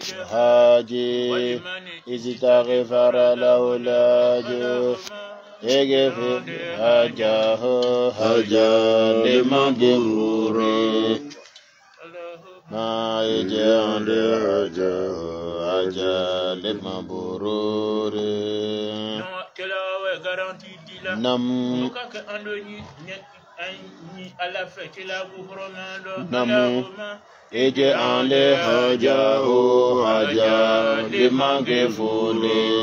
الحاج إذ استغفر له الحاج اغفر حاجه حاجة لمبرور ما يجعل حاجه حاجة لمبرور نم نم اجعل حاجه حاجة لمغفور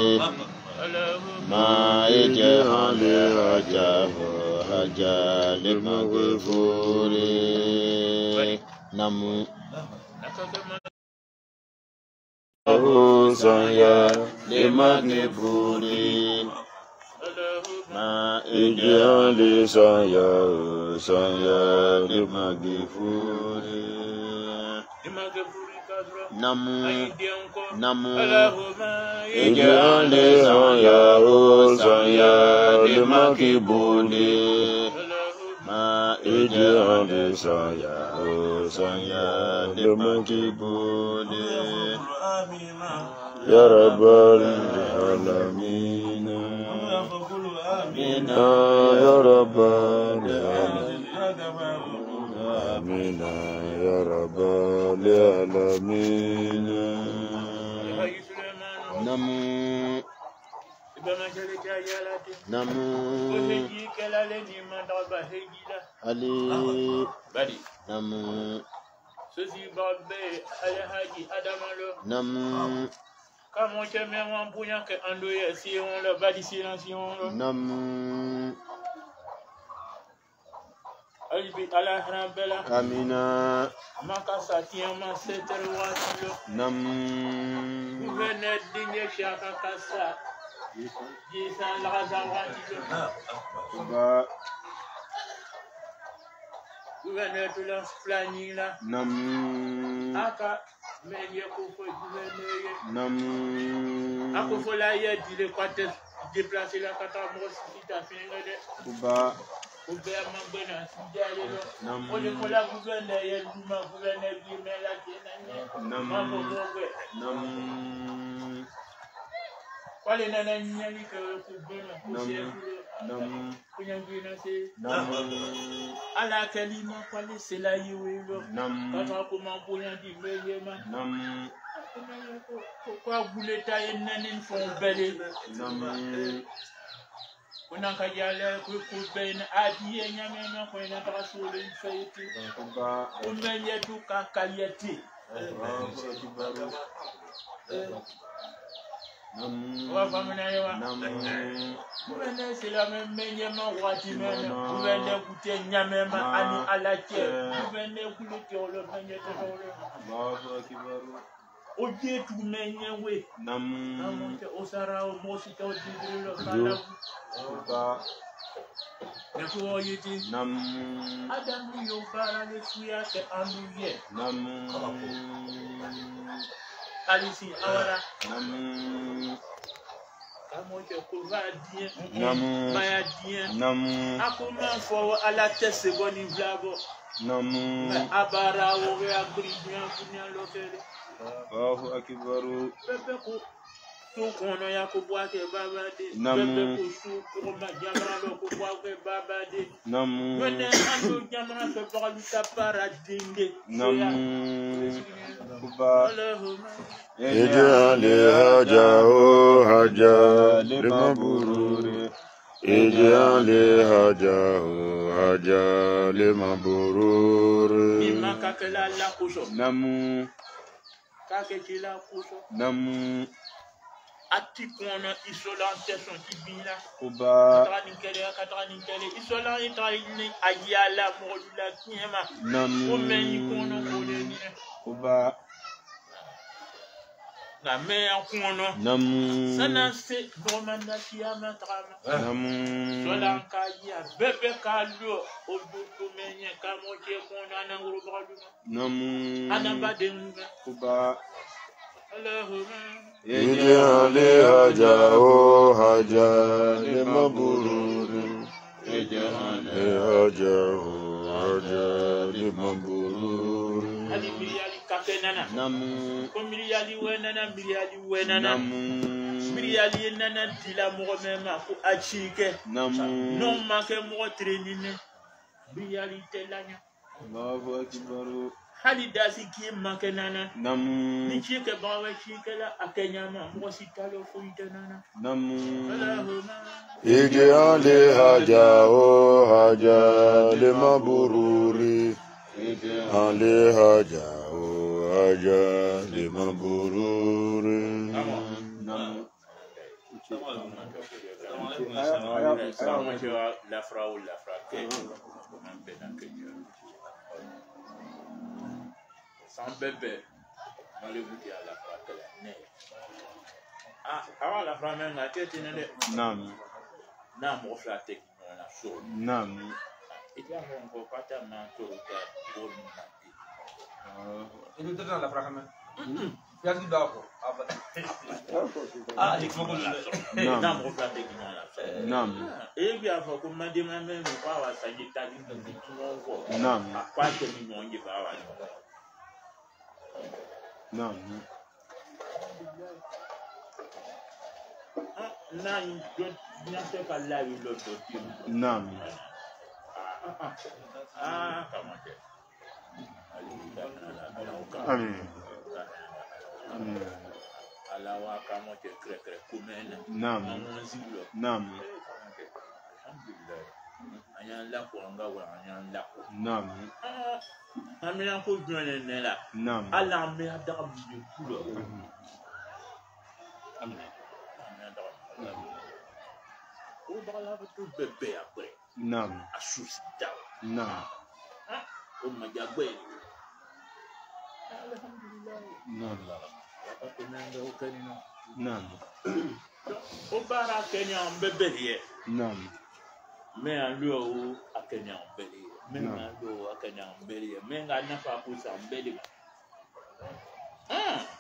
ما يجعل حاجه حاجة لمغفور نم سنيا لمغفور ما اجعل سنيا لمغفور نمو نمو اجعل سنيا لمغفور ما اجعل سنيا لمغفور يا رب العالمين آمين يا رب العالمين يا رب العالمين نمو نمو علي نمو نمو Comment tu mets un bouillon que en deux si on le va d'ici là si on le نمو Albi ala Bella Amina Makasa Tiama Seterwatilo Namu Gouverneur Digne Chaka Kassa Jisan Lazawatilo Ba Gouverneur de la planning là Namu Aka Menye Kofo Gouverneur Namu Akofo la Yé dit le quartier déplacer la Katamro si t'as fini de Ba Oubert Mambena, Sidialo, Nam on est pour la gouverneur, il y a le gouverneur qui met la tienne. Nam Nam Qual est la ligne que vous voulez Nam Nam à la Kalima, qual est c'est la Yuelo Nam comment pour un divélement Nam pourquoi vous voulez tailler une font belle Nam on a qu'à y aller pour ben adier nyamena pour une traçure une fête on met y a tout qu'à qualité c'est la même manière wati mena vous venez goûter nyamema ani à la terre vous venez goûter le beignet o je tu menye we Nam o sara o mosi to digre lo kala ne ko yiti Nam adam yo bara le suya ke anuye Nam alisi awara Nam kamo je ko va bien Nam maya bien Nam akoma fo ala tese boni blabo Nam abara o ya brinya kunya lokele Allahu akbaru pepe ko tu kono ya ko bwa ke baba de Nam pepe ko su ko ma jamra lo ko bwa ke baba de Nam wene ando jamra ke bwa lu ta para dinge Nam Kuba Allahumma اجعل هجاه هجا لمبرور اجعل هجاه هجا لمبرور mima kakela la kuso Namu kakela kuso Namu ati kono isolante son tibina Kuba katani kele isolan itali ayala modula kiema Namu o meni kono koleni Kuba na me kono Namu sana se domanda kiama trama Namu solan kaya bebe kallo o dutu menye kamo ke kono ananguru balu Namu anamba denga Kuba Allahumma اجعل هجاه هجا لمبرور اجعل هجاه هجا لمبرور ali kenana Nam. ko miliyali wenana miliyali nana dila mo mema ko achike Nam. non make mo trenine miliyali telanya Allahu Akbar. hali dasi ki make nana Nam. ni chike bawe chike la akenya mo sitalo fo itanana Nam. Allahumma اجعل هجاه هجا لمبروري اجعل هجاه هجا لمبروري la frappe sans bébé allez-vous dire la frappe ah la frappe même la tête Nam. na mo flatte na so Nam. ita mo ko pata na to ka bon na Itu terus la frappe même. Yang di dako. Il faut que na mo flatte na so Nam. e bi afọ ko ma de ma me mo pa wa sa ji ta di to mo ko Nam. pa ke mi mo ngi ba wa Nam. na yo na se ka la wi lo to ti Nam. comment dire Amin. Amin. ala wa comment dire cré kumena Nam. mo zilo Nam. alhamdulillah anya la ko nga wa anya la ko Nam. amina ko jone ne la Nam. ala me ada bi kulo amina o ba la to bebe après Nam. asusi daw Nam. o ma jagbe alhamdulillah Nam. ko nanga o kanino Nam. o bara kenya bebe ye Nam. me alu o akenya bebe me alu o akenya bebe me nga na fa ku sa bebe